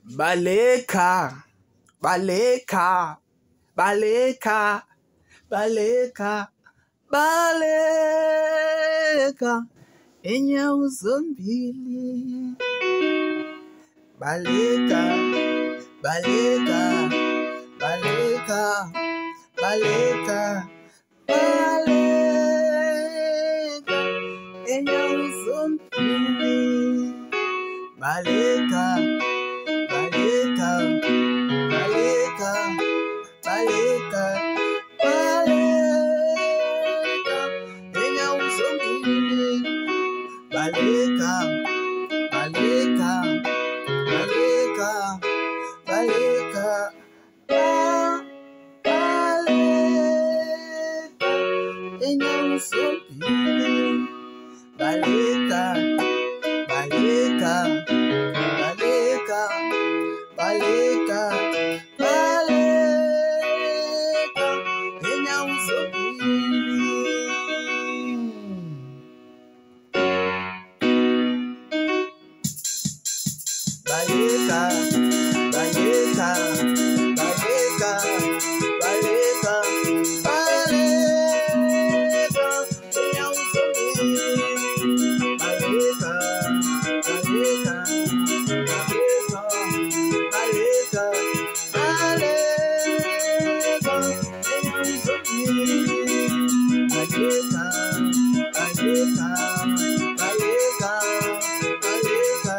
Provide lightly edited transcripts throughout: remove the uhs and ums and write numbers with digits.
Baleka, baleka, baleka, baleka, baleka, enyawo zombili. Baleka, baleka, baleka, baleka, baleka, enyawo zombili. Baleka, baleka, baleka, baleka, baleka, enyawo zombili. Baleka, baleka, baleka, baleka, baleka, enyawo zombili. Baleka, baleka, baleka, baleka, baleka, enyawo zombili. Baleka, baleka, baleka, baleka, baleka, enyawo zombili. Baleka, baleka, baleka, baleka, baleka, enyawo zombili. Baleka, baleka, baleka, baleka,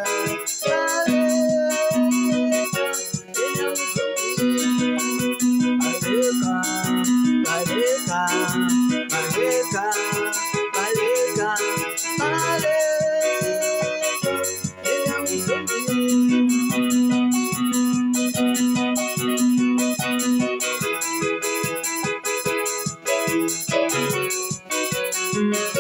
baleka,